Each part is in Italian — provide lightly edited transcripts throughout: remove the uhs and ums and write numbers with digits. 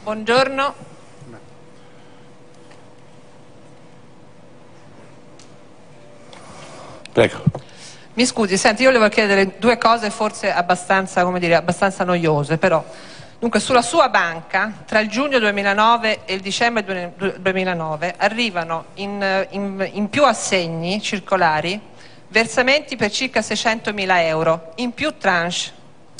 Buongiorno. Prego. Mi scusi, senti, io le volevo chiedere due cose forse abbastanza, come dire, abbastanza noiose, però. Dunque, sulla sua banca, tra il giugno 2009 e il dicembre 2009, arrivano in più assegni circolari versamenti per circa 600.000 euro, in più tranche.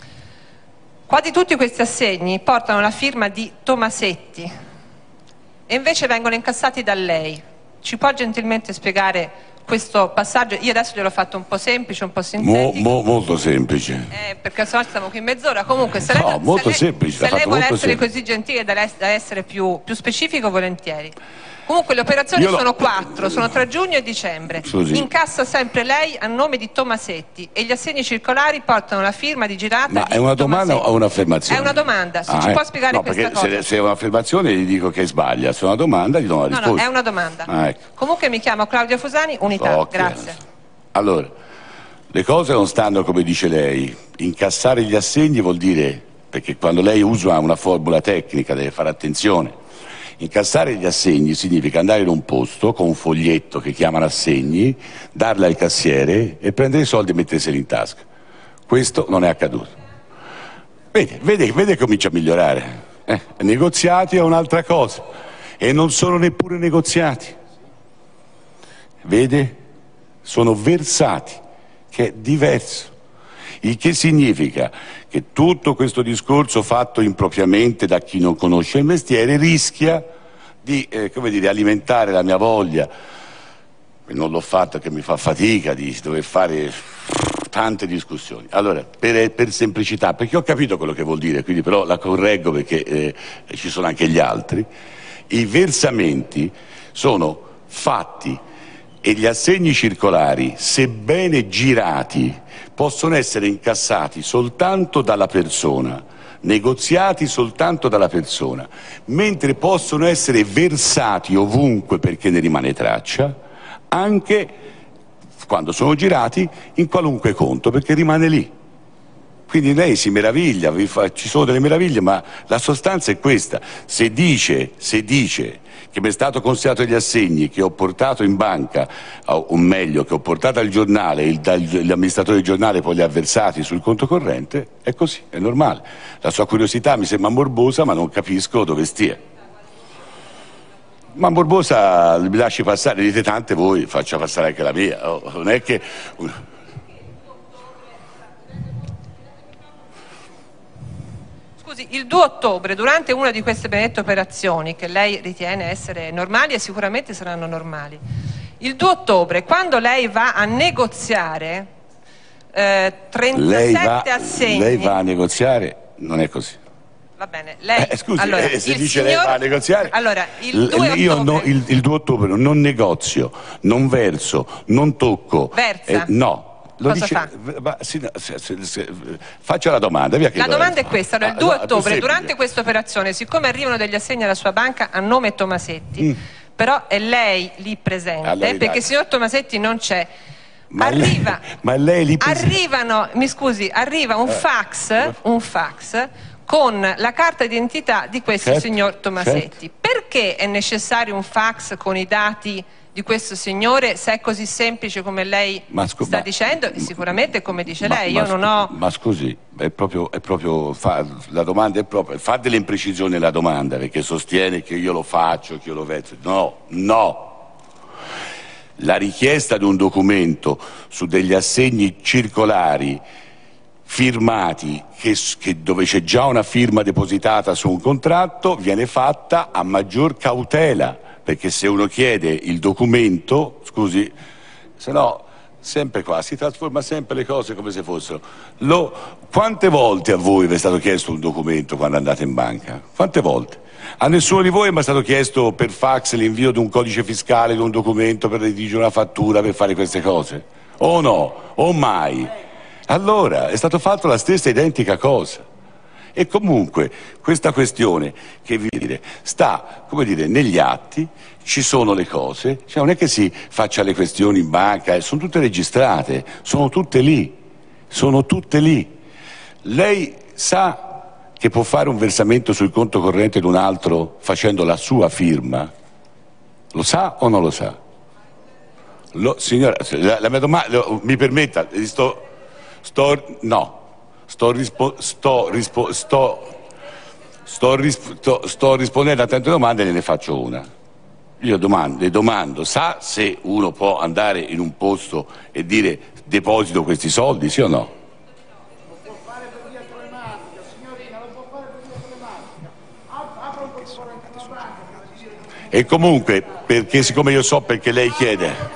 Quasi tutti questi assegni portano la firma di Tomasetti e invece vengono incassati da lei. Ci può gentilmente spiegare questo passaggio? Io adesso gliel'ho fatto un po' semplice, un po' sintetico. Molto semplice. Perché se no stiamo qui mezz'ora. Comunque, se no, molto semplice. Se lei vuole essere così gentile da essere più specifico, volentieri. Comunque le operazioni sono 4, sono tra giugno e dicembre. Scusi. Incassa sempre lei a nome di Tomasetti e gli assegni circolari portano la firma di girata. Ma è una domanda o un'affermazione? È una domanda, se ci può spiegare no, questa cosa. Se è un'affermazione gli dico che sbaglia, se è una domanda gli do una risposta. No, è una domanda. Ecco. Comunque mi chiamo Claudia Fusani, Unità, grazie. Allora, le cose non stanno come dice lei. Incassare gli assegni vuol dire, perché quando lei usa una formula tecnica deve fare attenzione. Incassare gli assegni significa andare in un posto con un foglietto che chiamano assegni, darla al cassiere e prendere i soldi e metterseli in tasca. Questo non è accaduto. Vede che comincia a migliorare. Negoziati è un'altra cosa e non sono neppure negoziati. Vede? Sono versati, che è diverso. Il che significa che tutto questo discorso fatto impropriamente da chi non conosce il mestiere rischia di alimentare la mia voglia, non l'ho fatto che mi fa fatica, di dover fare tante discussioni. Allora, per semplicità, perché ho capito quello che vuol dire, quindi però la correggo perché ci sono anche gli altri, i versamenti sono fatti e gli assegni circolari, sebbene girati, possono essere incassati soltanto dalla persona, negoziati soltanto dalla persona, mentre possono essere versati ovunque perché ne rimane traccia, anche quando sono girati in qualunque conto, perché rimane lì. Quindi lei si meraviglia, ci sono delle meraviglie, ma la sostanza è questa. Se dice che mi è stato considerato gli assegni che ho portato in banca, o meglio, che ho portato al giornale, l'amministratore del giornale poi li ha versati sul conto corrente, è così, è normale. La sua curiosità mi sembra morbosa, ma non capisco dove stia. Ma morbosa mi lasci passare, dite tante voi, faccia passare anche la mia. Non è che... Il 2 ottobre, durante una di queste benedette operazioni, che lei ritiene essere normali e sicuramente saranno normali, il 2 ottobre, quando lei va a negoziare 37 assegni... Lei va a negoziare? Non è così. Va bene, lei... scusi, allora, se dice lei va a negoziare... Allora, il 2 ottobre... il 2 ottobre non negozio, non verso, non tocco... Versa? No. Lo cosa dice, fa? Faccia la domanda. La domanda è questa. Allora, il 2 ottobre, durante questo questa operazione, siccome arrivano degli assegni alla sua banca a nome Tomasetti, però è lei lì presente, allora, perché il signor Tomasetti non c'è, ma lei lì arriva un fax con la carta d'identità di questo signor Tomasetti. Certo. Perché è necessario un fax con i dati di questo signore, se è così semplice come lei sta dicendo? Sicuramente come dice lei, io non ho... Ma scusi, la domanda è proprio, fa delle imprecisioni nella domanda, perché sostiene che io lo faccio, che io lo verso. No. La richiesta di un documento su degli assegni circolari firmati, dove c'è già una firma depositata su un contratto, viene fatta a maggior cautela. Perché se uno chiede il documento, scusi, se no sempre qua si trasforma sempre le cose come se fossero. Quante volte a voi vi è stato chiesto un documento quando andate in banca? Quante volte? A nessuno di voi è mai stato chiesto per fax l'invio di un codice fiscale, di un documento per redigere una fattura, per fare queste cose? O no? O mai? Allora, è stato fatto la stessa identica cosa. E comunque questa questione che sta, negli atti, ci sono le cose, cioè non è che si faccia le questioni in banca, sono tutte registrate, sono tutte lì. Lei sa che può fare un versamento sul conto corrente di un altro facendo la sua firma? Lo sa o non lo sa? Signora, la mia domanda, mi permetta, sto rispondendo a tante domande e ne faccio una. Io le domando, sa se uno può andare in un posto e dire deposito questi soldi, sì o no? Lo può fare per via telematica, signorina, lo può fare per via telematica. Apra un conto corrente con la banca. E comunque, perché siccome io so perché lei chiede...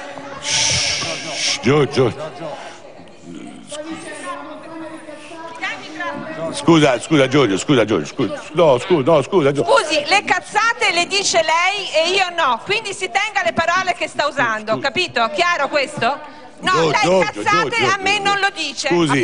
Scusa Giorgio, scusa. No, scusa Giorgio. Scusi, le cazzate le dice lei e io no, quindi si tenga le parole che sta usando, capito? Chiaro questo? No, lei cazzate a me non lo dice. Scusi.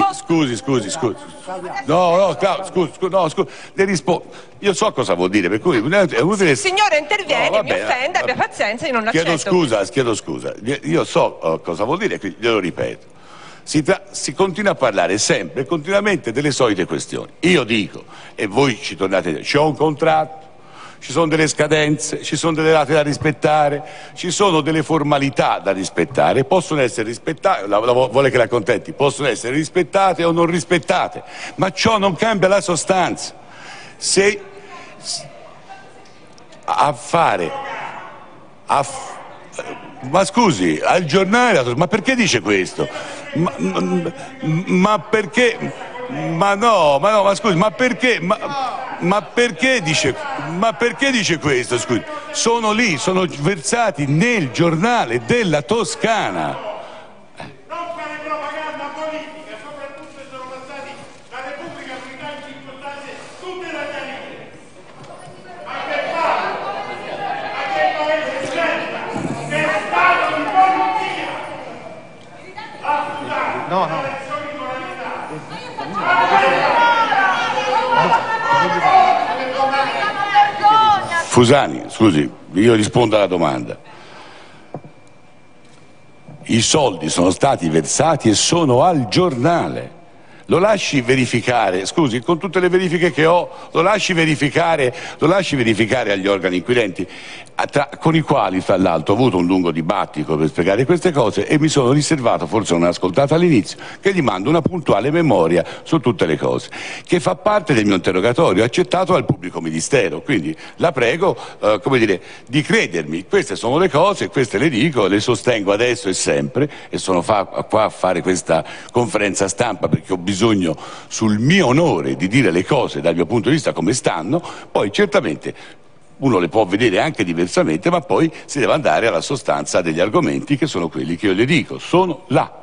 No, scusi. Le rispondo. Io so cosa vuol dire, per cui... Signore, interviene, mi offende, abbia pazienza, io non accetto. Chiedo scusa. Io so cosa vuol dire, quindi glielo ripeto. Si continua a parlare sempre e continuamente delle solite questioni. Io dico, e voi ci tornate a dire, c'è un contratto, ci sono delle scadenze, ci sono delle date da rispettare, ci sono delle formalità da rispettare, possono essere rispettate, vuole che la accontenti, possono essere rispettate o non rispettate, ma ciò non cambia la sostanza. Ma scusi, al giornale, ma perché dice questo? Ma perché? Ma scusi, ma perché dice questo? Scusi, sono lì, sono versati nel giornale della Toscana. Non fare propaganda politica, soprattutto se sono passati la Repubblica Unità in circostanze tutte italiane. Ma che fa? Ma che paese scelta? Che è stato di polizia! No. Fusani, scusi, io rispondo alla domanda. I soldi sono stati versati e sono al giornale. Lo lasci verificare, scusi, con tutte le verifiche che ho, lo lasci verificare agli organi inquirenti, con i quali, tra l'altro, ho avuto un lungo dibattito per spiegare queste cose e mi sono riservato, forse non ho ascoltato all'inizio, che gli mando una puntuale memoria su tutte le cose, che fa parte del mio interrogatorio, accettato dal pubblico ministero. Quindi la prego, di credermi. Queste sono le cose, queste le dico, le sostengo adesso e sempre, e sono qua a fare questa conferenza stampa perché ho bisogno, sul mio onore, di dire le cose dal mio punto di vista come stanno. Poi certamente uno le può vedere anche diversamente, ma poi si deve andare alla sostanza degli argomenti, che sono quelli che io le dico, sono là.